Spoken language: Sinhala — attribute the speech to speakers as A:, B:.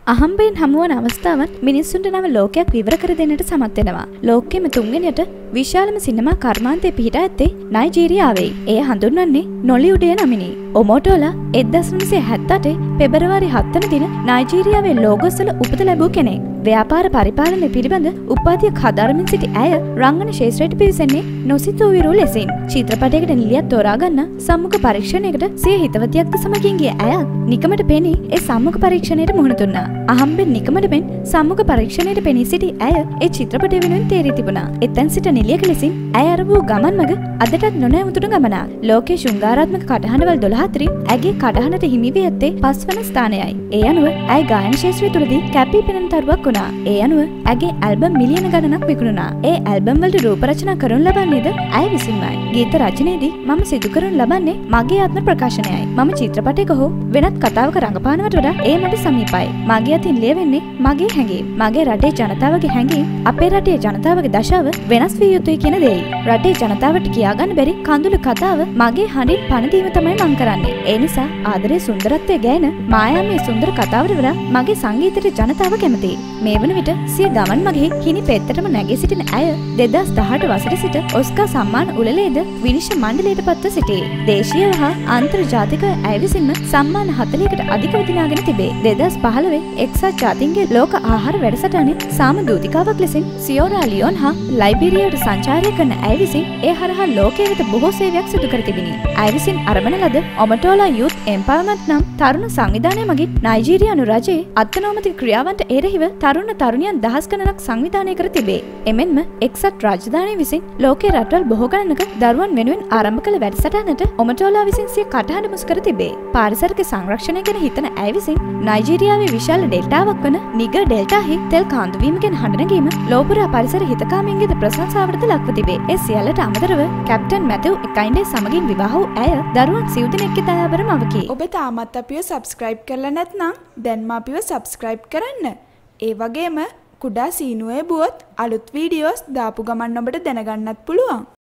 A: අහම්බෙන් හමුවන අවස්ථාවත් මිනිස්සුන්ට නව ලෝකයක් විවර කර දෙන්නට සමත් වෙනවා. ලෝකෙම තුන්වෙනියට විශාලම සිනමා කර්මාන්තය පිහිටා ඇත්තේ නයිජීරියාවේ. එය හඳුන්වන්නේ නොලිවුඩේ නමිනි. ඔමෝටෝලා 1978 පෙබරවාරි 7 වන දින නයිජීරියාවේ ලෝගොස් වල උපත ලැබූ කෙනෙක්. ව්‍යාපාර පරිපාලනය පිළිබඳ උපාධියක් හදාරමින් සිටි ඇය රංගන ශේෂ්ත්‍රයට පිවිසෙන්නේ නොසිතූ විරු ලෙසින්. චිත්‍රපටයකට නිලියක් තෝරා ගන්න සම්මුඛ පරීක්ෂණයකට සිය හිතවතියක්ද සමගින් ගිය ඇය නිකමට පෙනී ඒ සම්මුඛ පරීක්ෂණයට මුහුණ දුන්නා. අහම්බෙන් නිකමට මෙන් සම්මුඛ පරීක්ෂණයට පෙනී සිටි ඇය ඒ චිත්‍රපටය වෙනුවෙන් තේරී තිබුණා. එතෙන් සිට නිලියක ලෙසින් ඇය අරඹූ ගමන් මඟ අදටත් නොනැවතුණු ගමනක්. ලෝකයේ ශෘංගාරාත්මක කටහඬවල් 12 අතරින් ඇගේ කටහඬට හිමි වී ඇත්තේ 5 වන ස්ථානයයි. ඒ අනුව ඇය ගායන ශාස්ත්‍රය තුළදී කැපී පෙනෙන තරුවක් වුණා. ඒ අනුව ඇගේ ඇල්බම් මිලියන ගණනක් විකුණුණා. ඒ ඇල්බම් වලට රූප රචනා කරනු ලබන්නේද ඇය විසින්මයි. ගීත රචනයේදී මම සිදු කරනු ලබන්නේ මගේ ආත්ම ප්‍රකාශනයයි. මම චිත්‍රපටයක හෝ වෙනත් කතාවක රඟපානවට වඩා ඒ මට සමීපයි. මගේ අතින් ලියවෙන්නේ මගේ හැඟීම්. මගේ රටේ ජනතාවගේ හැඟීම් අපේ රටේ ජනතාවගේ දශාව වෙනස් විය යුතුයි කියන දෙයි. රටේ ජනතාවට කියාගන්න බැරි කඳුළු කතාව මගේ හඬින් පණ දීම තමයි මං කරන්නේ. ඒ නිසා ආදරයේ සුන්දරත්වය ගැන මායාමය සුන්දර කතාවට වඩා මගේ සංගීතයට ජනතාව කැමතියි. මේ වන විට සිය ගමන් මගේ හිණි පෙත්තටම නැගී සිටින ඇය 2018 වසරේ සිට ඔස්කා සම්මාන උළෙලේද විනිශ්චය මණ්ඩලයට පත්ව සිටී. දේශීය හා අන්තර්ජාතික ඇය විසින්ම සම්මාන 40කට අධිකව දිනාගෙන තිබේ. 2015 එක්සත් ජාතීන්ගේ ලෝක ආහාර වැඩසටහනේ සාම දූතිකාවක් ලෙසින් සියෝරා ලියෝන් හා ලයිබීරියාවට සංචාරය කරන ඇය විසින් ඒ හරහා ලෝකයේ වෙත බොහෝ සේවයක් සිදු කර තිබිනි. ඇය විසින් අරඹන ලද ඔමටෝලා යූත් එම්පවර්මන්ට් නම් තරුණ සංවිධානය මගින් නයිජීරියානු රජයේ අත්නෝමතික ක්‍රියාවන්ට එරෙහිව තරුණ තරුණියන් දහස් ගණනක් සංවිධානය කර තිබේ. එමෙන්ම එක්සත් රාජධානිය විසින් ලෝකයේ රටවල් බොහෝ ගණනක දරුවන් වෙනුවෙන් ආරම්භ කළ වැඩසටහනට ඔමටෝලා විසින් සිය කටහඬ මුසු කර තිබේ. පාරිසරික සංරක්ෂණය ගැන හිතන ඇය විසින් නයිජීරියාවේ විශාල ඩෙල්ටාවක් වන නිගර් ඩෙල්ටාහි තෙල් කාන්දු වීම ගැන හඬනගීම ලෝපුරා පරිසර හිතකාමීන්ගේද ප්‍රශංසාවටද ලක්ව තිබේ. ඒ සියල්ලට අමතරව කැප්ටන් මැතිව් එකයින්ඩේ සමගින් විවාහ වූ ඇය දරුවන් සිව් දෙනෙක්ගේ දයාබර මවකි.
B: ඔබ තාමත් අපිව සබ්ස්ක්‍රයිබ් කරලා නැත්නම් දැන්ම අපිව සබ්ස්ක්‍රයිබ් කරන්න. ඒ වගේම කුඩා සීනුවේ බුවොත් අලුත් වීඩියෝස් දාපු ගමන් ඔබට දැනගන්නත් පුළුවන්.